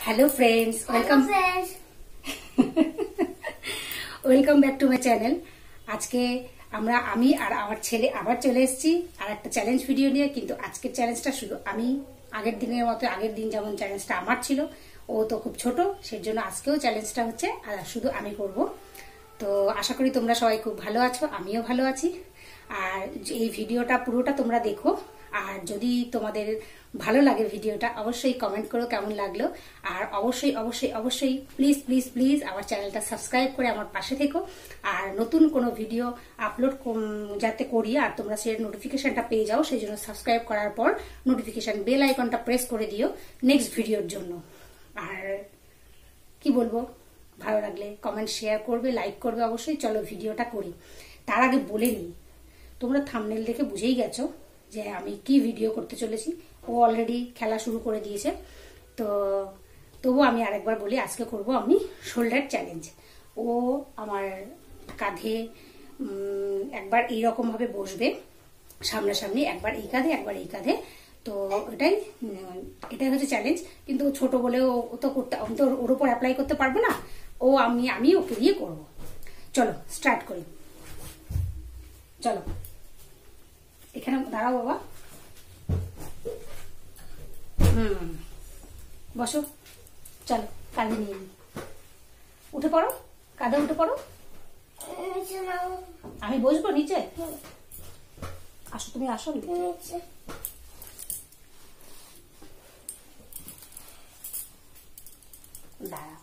Hello friends, welcome back to my channel. আজকে আমি আর আমার ছেলে আবার চলে এসেছি আর একটা চ্যালেঞ্জ ভিডিও নিয়ে। কিন্তু আজকের চ্যালেঞ্জটা শুধু আমি, আগের দিনের মতো আগের দিন যেমন চ্যালেঞ্জটা আমার ছিল, ও তো খুব ছোট, সেই জন্য আজকেও চ্যালেঞ্জটা হচ্ছে আর শুধু আমি করব। তো আশা করি তোমরা সবাই খুব ভালো আছো, আমিও ভালো আছি। আর এই ভিডিওটা পুরোটা তোমরা দেখো, আর যদি তোমাদের ভালো লাগে ভিডিওটা অবশ্যই কমেন্ট করো কেমন লাগলো। আর অবশ্যই অবশ্যই অবশ্যই প্লিজ প্লিজ প্লিজ আমার চ্যানেলটা সাবস্ক্রাইব করে আমার পাশে থেকো। আর নতুন কোনো ভিডিও আপলোড যাতে করি আর তোমরা সেই নোটিফিকেশনটা পেয়ে যাও, সেই জন্য সাবস্ক্রাইব করার পর নোটিফিকেশন বেল আইকনটা প্রেস করে দিও নেক্সট ভিডিওর জন্য। আর কি বলবো, ভালো লাগলে কমেন্ট শেয়ার করবে, লাইক করবে অবশ্যই। চলো ভিডিওটা করি। তার আগে বলে নিই, তোমরা থাম্বনেল দেখে বুঝেই গেছো যে আমি কি ভিডিও করতে চলেছি। ও অলরেডি খেলা শুরু করে দিয়েছে, তো তবু আমি আরেকবার বলি, আজকে করব আমি শোল্ডার চ্যালেঞ্জ। ও আমার কাঁধে একবার এইরকম ভাবে বসবে সামনাসামনি, একবার এই কাঁধে একবার এই কাঁধে। তো এটাই হচ্ছে চ্যালেঞ্জ। কিন্তু ছোট বলে ও তো করতে, আমি তো ওর উপর অ্যাপ্লাই করতে পারবো না। আমি ওকে দিয়ে করব। চলো স্টার্ট করি। চলো এখানে দাঁড়াও বাবা, বসো। চলো কাঁধে নিয়ে নি, উঠে পড়ো, কাঁধে উঠে পড়ো। আমি বসবো নিচে, আসো তুমি, আসো দাঁড়া।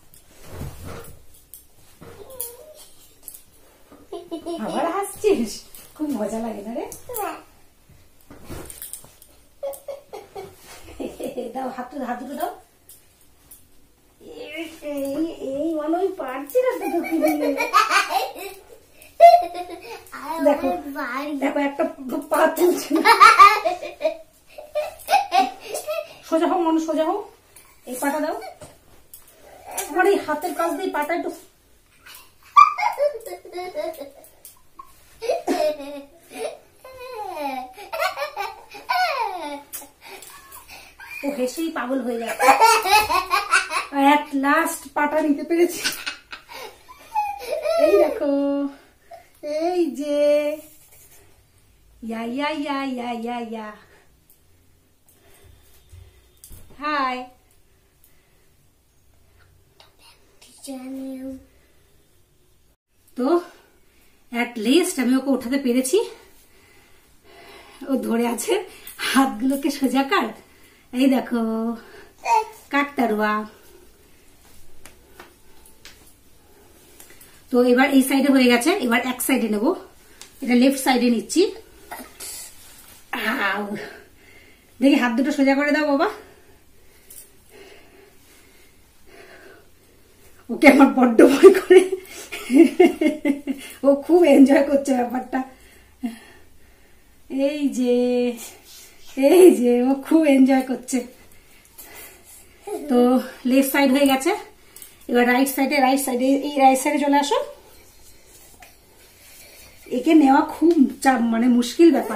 আবার হাসছিস, খুব মজা লাগে না রে? দাও হাত দুটো দাও। এই মনে হয় পারছি না দুটো কিনে। দেখো দেখো একটা পা তুলছে। সোজা হও মনে, সোজা হও। এই পাটা দাও। আমার এই হাতের কাছ দিয়ে পাটা একটু। ও হেসেই পাগল হয়ে যাচ্ছে। এট লাস্ট পাটা নিতে পেরেছি। এই দেখো, এই যে ইয়া ইয়া ইয়া ইয়া ইয়া ইয়া। হাই। তো এট লিস্ট আমি ওকে উঠাতে পেরেছি। ও ধরে আছে, হাতগুলোকে সোজা কর। এই দেখো কাকতারুয়া। তো এবার এই সাইডে হয়ে গেছে, এবার এক সাইডে নেব। এটা লেফট সাইডে নিচ্ছি। দেখি হাত দুটো সোজা করে দাও বাবা। ওকে আমার বড্ড ভয় করে। ও খুব এনজয় করছে ব্যাপারটা। এই যে ও খুব এনজয় করছে। তো লেফট সাইড হয়ে গেছে, এবার রাইট সাইডে এই রাইট সাইডে চলে আসো। একে নেওয়া খুব মানে মুশকিল ব্যাপার।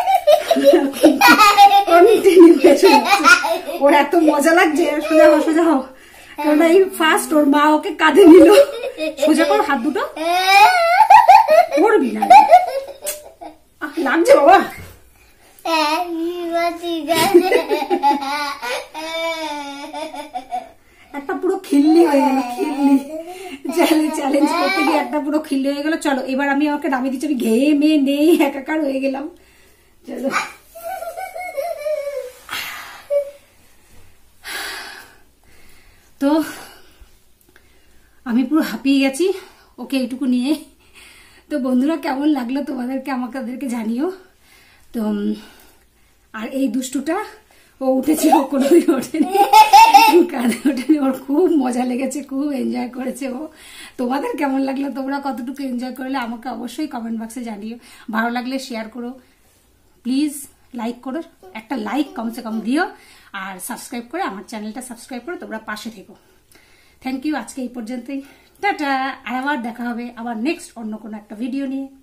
ওর এত মজা লাগছে। সোজা হও, সোজা হও। কারণ এই ফার্স্ট ওর মা ওকে কাঁধে নিল। সোজা কর হাত দুটো। করবি না, লাগছে বাবা। একটা পুরো খিল্লি হয়ে গেল, খিল্লি। চ্যালেঞ্জ করতে গিয়ে একটা পুরো খিল্লি হয়ে গেল। চলো এবার আমি ওকে নামিয়ে দিচ্ছি। আমি ঘেয়ে মেয়ে নেই একাকার হয়ে গেলাম। চলো তো আমি পুরো হাঁপিয়ে গেছি ওকে এইটুকু নিয়ে। তো বন্ধুরা কেমন লাগলো তোমাদেরকে আমাদেরকে জানিও। তো আর এই দুষ্টুটা ও উঠেছে, ও কোনোদিন ওঠেনি, কাঁধে ওঠেনি। ওর খুব মজা লেগেছে, খুব এনজয় করেছে ও। তোমাদের কেমন লাগলো, তোমরা কতটুকু এনজয় করলে আমাকে অবশ্যই কমেন্ট বক্সে জানিও। ভালো লাগলে শেয়ার করো, প্লিজ লাইক করো, একটা লাইক কমসে কম দিও। আর সাবস্ক্রাইব করে আমার চ্যানেলটা সাবস্ক্রাইব করে তোমরা পাশে থেকো। Thank you. আজকে এই পর্যন্তই, টাটা। আর আবার দেখা হবে আবার নেক্সট অন্য কোনো একটা ভিডিও নিয়ে।